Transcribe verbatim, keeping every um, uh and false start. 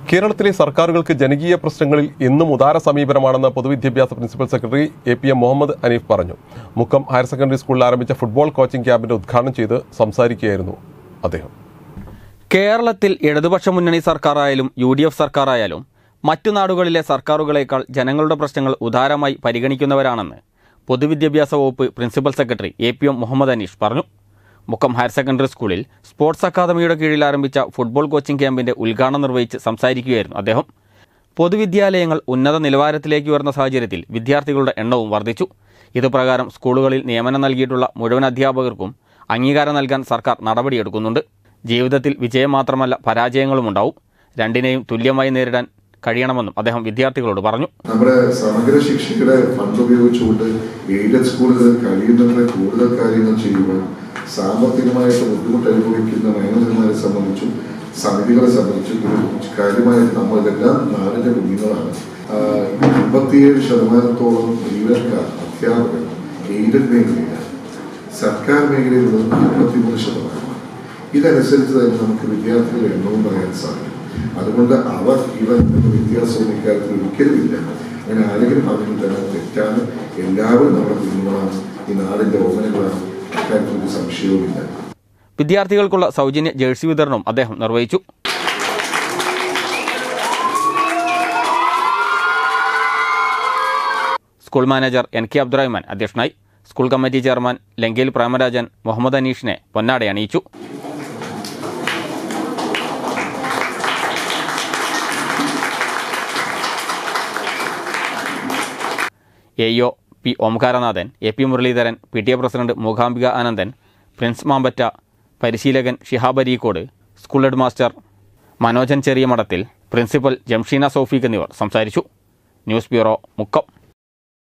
കേരളത്തിലെ സർക്കാരുകൾക്ക് ജനകീയ പ്രശ്നങ്ങളിൽ എന്നും ഉദാര സമീപനമാണെന്ന് പൊതുവിദ്യാഭ്യാസ principal secretary A P M Muhammad Aneef പറഞ്ഞു. മുക്കം ഹയർ സെക്കൻഡറി സ്കൂളിൽ ആരംഭിച്ച ഫുട്ബോൾ കോച്ചിംഗ് ക്യാമ്പിന്റെ ഉദ്ഘാടനം ചെയ്ത് സംസാരിക്കുകയായിരുന്നു അദ്ദേഹം. കേരളത്തിൽ ഇടതുപക്ഷ മുന്നണി സർക്കാരായാലും യു ഡി എഫ് സർക്കാരായാലും മറ്റു നാടുകളിലെ സർക്കാരുകളേക്കാൾ ജനങ്ങളുടെ പ്രശ്നങ്ങൾ ഉദാരമായി പരിഗണിക്കുന്നവരാണെന്ന് പൊതുവിദ്യാഭ്യാസ വകുപ്പ് principal secretary A P M Muhammad Aneef പറഞ്ഞു. മുക്കം ഹയർ സെക്കൻഡറി സ്കൂളിൽ സ്പോർട്സ് അക്കാദമിയുടെ കീഴിൽ ആരംഭിച്ച ഫുട്ബോൾ കോച്ചിംഗ് ക്യാമ്പിന്റെ ഉദ്ഘാടനം നിർവഹിച്ച് സംസാരിക്കുകയായിരുന്നു അദ്ദേഹം. പൊതുവിദ്യാലയങ്ങൾ ഉന്നത നിലവാരത്തിലേക്ക് ഉയർന്ന സാഹചര്യത്തിൽ വിദ്യാർത്ഥികളുടെ എണ്ണവും വർദ്ധിച്ചു. ഇതുപ്രകാരം സ്കൂളുകളിൽ നിയമനം നൽകിയിട്ടുള്ള മുഴുവൻ അധ്യാപകർക്കും അംഗീകാരം നൽകാൻ സർക്കാർ നടപടിയെടുക്കുന്നുണ്ട്. ജീവിതത്തിൽ വിജയം മാത്രമല്ല പരാജയങ്ങളുമുണ്ടാവും. രണ്ടിനെയും തുല്യമായി നേരിടാൻ കഴിയണമെന്നും അദ്ദേഹം വിദ്യാർത്ഥികളോട് പറഞ്ഞു. നമ്മുടെ സമഗ്ര ശിക്ഷയുടെ ഫണ്ട് ഉപയോഗിച്ചുകൊണ്ട് എയ്ഡഡ് സ്കൂളുകൾ കഴിയുന്നത്ര കൂടുതൽ കാര്യങ്ങൾ ചെയ്യുവാൻ സാമ്പത്തികമായിട്ട് ബുദ്ധിമുട്ട് അനുഭവിക്കുന്ന മാനേജർമാരെ സംബന്ധിച്ചും സമിതികളെ സംബന്ധിച്ചും ഒരു കാര്യമായിട്ട് നമ്മളിതെല്ലാം നാടിന്റെ കുഞ്ഞുങ്ങളാണ്. അമ്പത്തിയേഴ് ശതമാനത്തോളം ജീവനക്കാർ അധ്യാപകർ എയ്ഡഡ് മേഖലയിലാണ്. സർക്കാർ മേഖലയിലുള്ളത് നാൽപ്പത്തിമൂന്ന് ശതമാനമാണ്. ഇതനുസരിച്ച് തന്നെ നമുക്ക് വിദ്യാർത്ഥികളുടെ എണ്ണവും പറയാൻ സാധിക്കും. അതുകൊണ്ട് അവർ ഇവർ എന്ന വ്യത്യാസവും ഇക്കാര്യത്തിൽ ഒരിക്കലും ഇല്ല. അങ്ങനെ ആരെങ്കിലും പറഞ്ഞിട്ട് തന്നെ തെറ്റാണ്. എല്ലാവരും നമ്മുടെ കുഞ്ഞുങ്ങളാണ്, ഈ നാടിന്റെ ഓമനകളാണ്. അക്കാര്യത്തിൽ സംശയവുമില്ല. വിദ്യാർത്ഥികൾക്കുള്ള സൗജന്യ ജേഴ്സി വിതരണവും അദ്ദേഹം നിർവഹിച്ചു. School manager N K Abdurahman അധ്യക്ഷനായി. School committee chairman Lankel Premarajan Muhammad അനീഷിനെ പൊന്നാട അണിയിച്ചു. A E O P Omkaranathan, A P Muraleedharan, P T A president Mookambika Anandan, Prince Mampatta, പരിശീലകൻ Shihab Areekode, school head master Manojan Cheriya Madathil, principal Jamsheena Sofeeq എന്നിവർ സംസാരിച്ചു. News bureau, Mukkam.